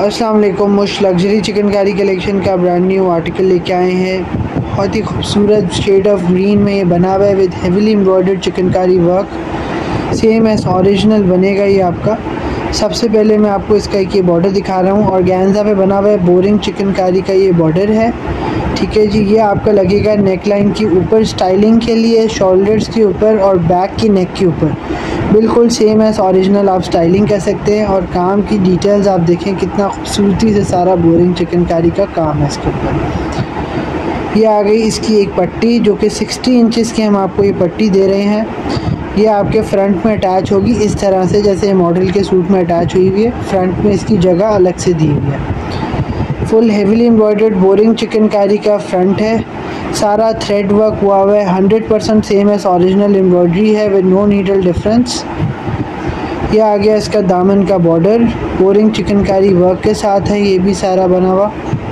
अस्सलाम वालेकुम। मुश लग्जरी चिकनकारी कलेक्शन का ब्रांड न्यू आर्टिकल लेके आए हैं। बहुत ही खूबसूरत शेड ऑफ ग्रीन में ये बना हुआ है with heavily embroidered chikankari work. Same as original बनेगा ये आपका। सबसे पहले मैं आपको इसका एक ये बॉर्डर दिखा रहा हूँ। ऑर्गेन्जा पे बना हुआ है बोरिंग चिकनकारी का ये बॉर्डर है। ठीक है जी, ये आपका लगेगा नेक लाइन के ऊपर स्टाइलिंग के लिए, शोल्डर्स के ऊपर और बैक की नेक के ऊपर। बिल्कुल सेम एस ओरिजिनल आप स्टाइलिंग कर सकते हैं। और काम की डिटेल्स आप देखें कितना खूबसूरती से सारा बोरिंग चिकनकारी का काम है इसके ऊपर। ये आ गई इसकी एक पट्टी जो कि 60 इंचेस की हम आपको ये पट्टी दे रहे हैं। ये आपके फ्रंट में अटैच होगी इस तरह से जैसे मॉडल के सूट में अटैच हुई हुई है। फ्रंट में इसकी जगह अलग से दी हुई है। Full heavily embroidered boring chikankari का फ्रंट है। सारा थ्रेड वर्क हुआ है। 100% सेम एस ओरिजिनल एम्ब्रॉयडरी है विद नो नीडल डिफरेंस। ये आ गया इसका दामन का बॉर्डर बोरिंग चिकनकारी वर्क के साथ है। ये भी सारा बना हुआ।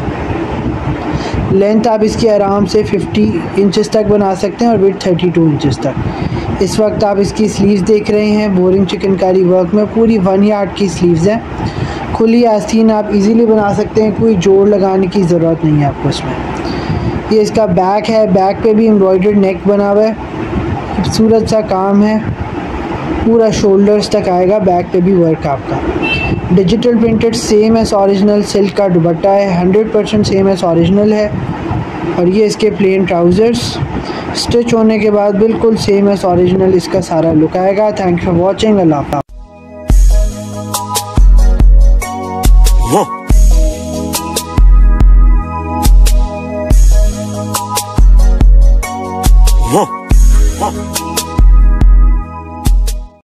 लेंथ आप इसकी आराम से 50 इंचेस तक बना सकते हैं और विड्थ 32 इंचेस तक। इस वक्त आप इसकी स्लीव्स देख रहे हैं बोरिंग चिकनकारी वर्क में। पूरी 1 यार्ड की स्लीव्स हैं। खुली आस्तीन आप इजीली बना सकते हैं, कोई जोड़ लगाने की ज़रूरत नहीं है आपको इसमें। ये इसका बैक है। बैक पे भी एम्ब्रॉयडर्ड नेक बना हुआ है। खूबसूरत सा काम है। पूरा शोल्डर्स तक आएगा। बैक पे भी वर्क आपका digital printed same as original silk का दुपट्टा है। 100% सेम एस ओरिजिनल है। और ये इसके प्लेन ट्राउज़र्स स्टिच होने के बाद बिल्कुल सेम एस ओरिजिनल इसका सारा लुक आएगा। Thank you for watching. Allah हाफ़िज़। Huh.